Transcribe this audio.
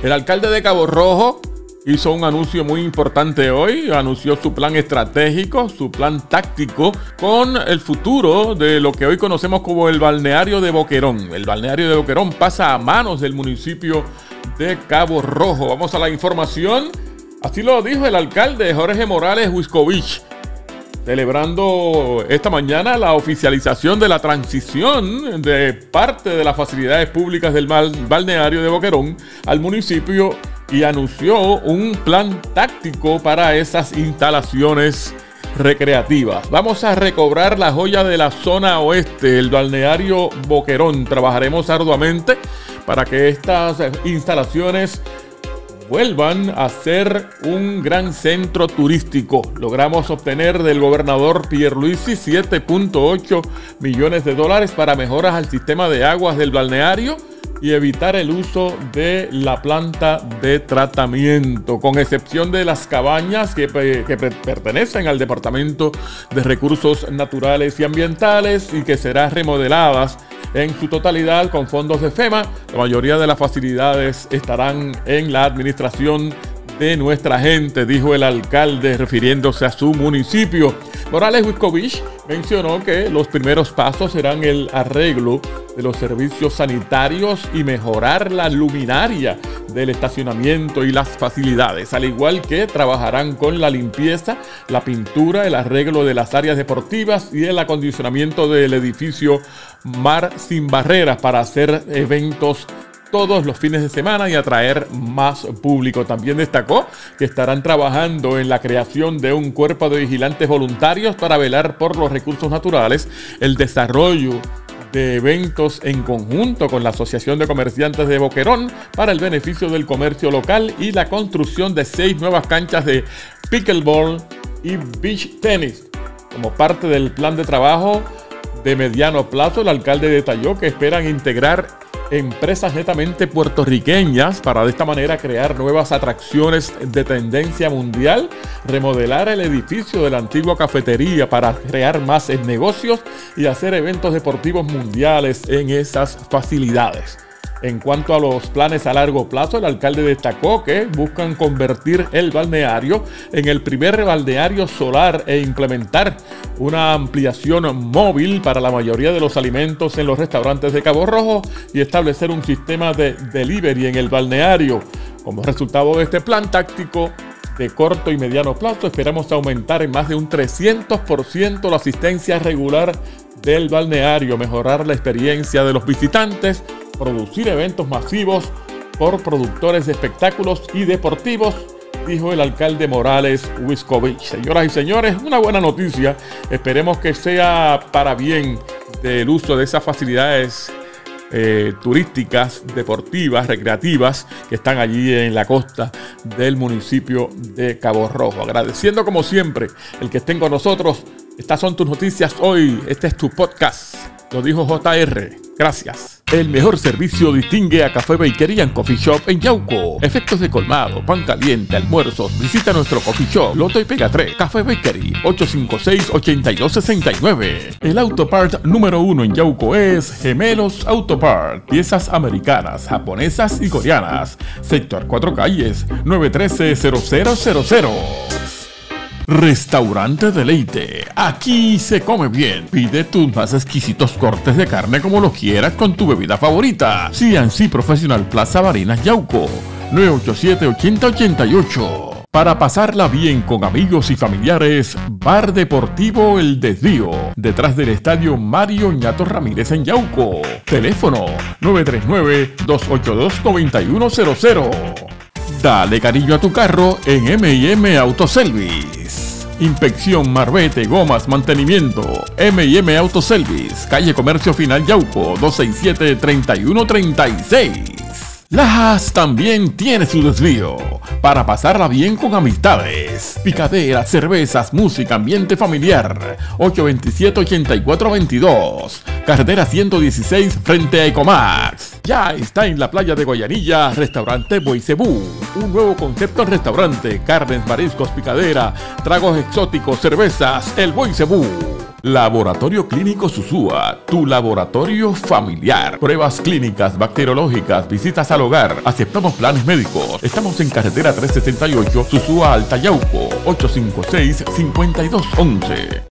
El alcalde de Cabo Rojo hizo un anuncio muy importante hoy, anunció su plan estratégico, su plan táctico con el futuro de lo que hoy conocemos como el balneario de Boquerón. El balneario de Boquerón pasa a manos del municipio de Cabo Rojo. Vamos a la información. Así lo dijo el alcalde Jorge Morales Wiscovich, celebrando esta mañana la oficialización de la transición de parte de las facilidades públicas del balneario de Boquerón al municipio, y anunció un plan táctico para esas instalaciones recreativas. Vamos a recobrar la joya de la zona oeste, el balneario Boquerón. Trabajaremos arduamente para que estas instalaciones vuelvan a ser un gran centro turístico. Logramos obtener del gobernador Pierluisi $7.8 millones para mejoras al sistema de aguas del balneario y evitar el uso de la planta de tratamiento, con excepción de las cabañas que pertenecen al Departamento de Recursos Naturales y Ambientales y que serán remodeladas en su totalidad con fondos de FEMA. La mayoría de las facilidades estarán en la administración de nuestra gente, dijo el alcalde refiriéndose a su municipio. Morales Wiscovich mencionó que los primeros pasos serán el arreglo de los servicios sanitarios y mejorar la luminaria del estacionamiento y las facilidades, al igual que trabajarán con la limpieza, la pintura, el arreglo de las áreas deportivas y el acondicionamiento del edificio Mar Sin Barreras para hacer eventos todos los fines de semana y atraer más público. También destacó que estarán trabajando en la creación de un cuerpo de vigilantes voluntarios para velar por los recursos naturales, el desarrollo de eventos en conjunto con la Asociación de Comerciantes de Boquerón para el beneficio del comercio local y la construcción de 6 nuevas canchas de pickleball y beach tenis. Como parte del plan de trabajo de mediano plazo, el alcalde detalló que esperan integrar empresas netamente puertorriqueñas para de esta manera crear nuevas atracciones de tendencia mundial, remodelar el edificio de la antigua cafetería para crear más negocios y hacer eventos deportivos mundiales en esas facilidades. En cuanto a los planes a largo plazo, el alcalde destacó que buscan convertir el balneario en el primer balneario solar e implementar una ampliación móvil para la mayoría de los alimentos en los restaurantes de Cabo Rojo y establecer un sistema de delivery en el balneario. Como resultado de este plan táctico de corto y mediano plazo, esperamos aumentar en más de un 300% la asistencia regular del balneario, mejorar la experiencia de los visitantes, producir eventos masivos por productores de espectáculos y deportivos, dijo el alcalde Morales Wiscovich. Señoras y señores, una buena noticia. Esperemos que sea para bien del uso de esas facilidades turísticas, deportivas, recreativas que están allí en la costa del municipio de Cabo Rojo. Agradeciendo como siempre el que estén con nosotros. Estas son tus noticias hoy. Este es tu podcast. Lo dijo JR. Gracias. El mejor servicio distingue a Café Bakery and Coffee Shop en Yauco. Efectos de colmado, pan caliente, almuerzos. Visita nuestro coffee shop, Loto y Pega 3. Café Bakery, 856-8269. El Autopart número 1 en Yauco es Gemelos Autopart. Piezas americanas, japonesas y coreanas. Sector 4 Calles, 913-0000. Restaurante Deleite. Aquí se come bien. Pide tus más exquisitos cortes de carne como los quieras con tu bebida favorita. CNC Professional Plaza Barinas Yauco, 987-8088. Para pasarla bien con amigos y familiares, Bar Deportivo El Desvío, detrás del Estadio Mario Ñato Ramírez en Yauco. Teléfono 939-282-9100. Dale cariño a tu carro en M&M Autoservice. Inspección, marbete, gomas, mantenimiento. M&M Autoservice, calle Comercio Final Yauco, 267-3136. Lajas también tiene su desvío para pasarla bien con amistades. Picaderas, cervezas, música, ambiente familiar. 827-8422. Carretera 116 frente a Ecomax. Ya está en la playa de Guayanilla, Restaurante Boisebú. Un nuevo concepto en restaurante. Carnes, mariscos, picadera, tragos exóticos, cervezas. El Boisebú. Laboratorio Clínico Sosúa, tu laboratorio familiar. Pruebas clínicas, bacteriológicas, visitas al hogar. Aceptamos planes médicos. Estamos en carretera 368, Sosúa, Alta Yauco, 856-5211.